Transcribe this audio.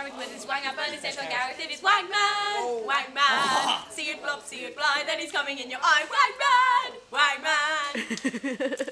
Gareth with his wang up and his head on Gareth. It is Wang Man, Wang Man. See it flop, see it fly, then he's coming in your eye. Wang Man, Wang Man.